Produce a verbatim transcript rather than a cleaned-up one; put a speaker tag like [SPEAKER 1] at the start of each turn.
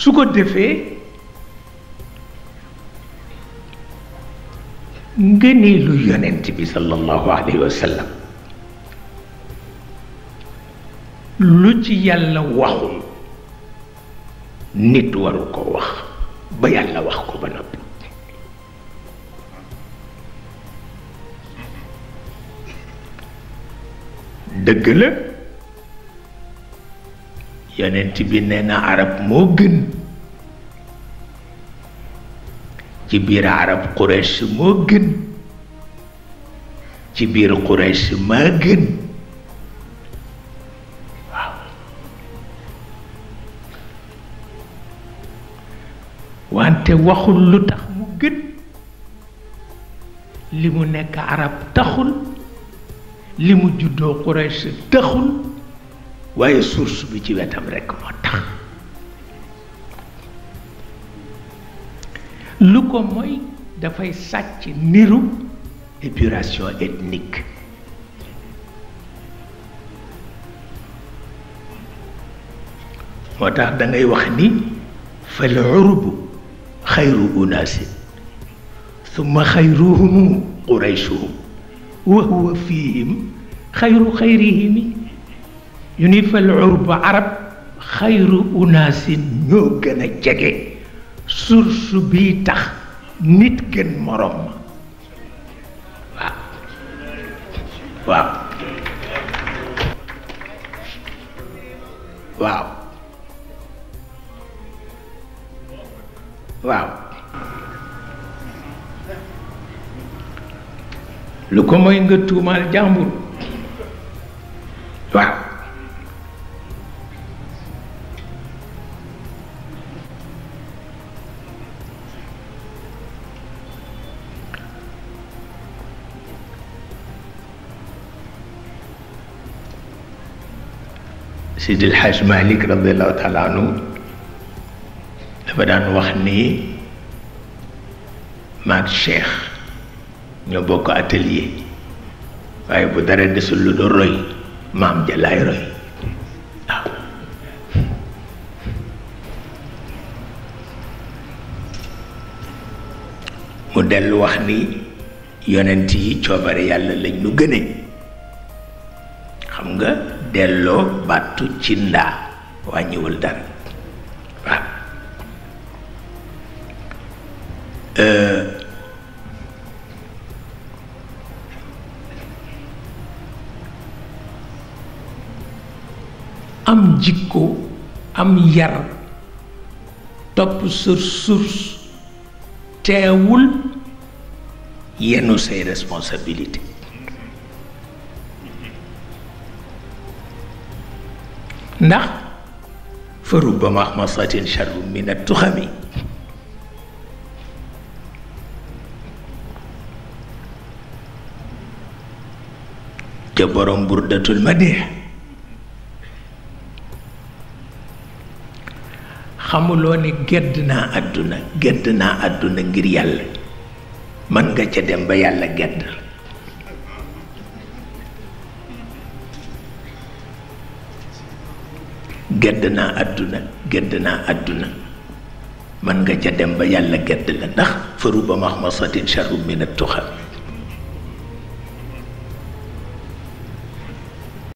[SPEAKER 1] su ko defee ngëneelu yonent bi sallallahu alayhi wa sallam lu ci yàlla waxul nit waru ko wax ba yàlla wax ko ba noppi dëgg la yonent bi nee na arab moo gën ci biir arab Quraysh moo gën ci biir Quraysh maa gën waaw wante waxul lu tax mu gën li mu nekk arab taxul li mu juddoo Quraysh taxul waaye source bi ci wetam rekk moo tax lu ko mooy dafay sàcc niru épuration ethnique moo tax dangay wax ni fal urubu xayru unaasin summa xayruhumu qurayshuhum wa huwa fihim xayru xayrihimi yu ni fal urubu arab xayru unaasin ñoo gën a jege source bii tax nit gën morom ma waaw waaw waaw waaw lu ko mooy nga tuumaal jàmbur waaw Seydi El Hadj Malick radiallahu taala anhu dafa daan wax ni maag Cheikh ñoo bokk atelier waaye bu dara desul lu doon roy maam ja laay roy waaw mu dellu wax ni yonent yi coobare yàlla lañ nu gëne xam nga delloo bàttu ci ndaa wàññiwul dara waaw am jikko am yar topp sa source teewul yenu say responsabilité ndax fa rubba maxmasatin charru min attuxami ca borom burdatul madih xamuloo ni gedd naa àdduna gedd naa àdduna ngir yàlla mën nga ca dem ba yàlla gedd gedd naa àdduna gedd naa àdduna mën nga ca dem ba yàlla gedd la ndax fa rubba maxmasatin charru min attuxami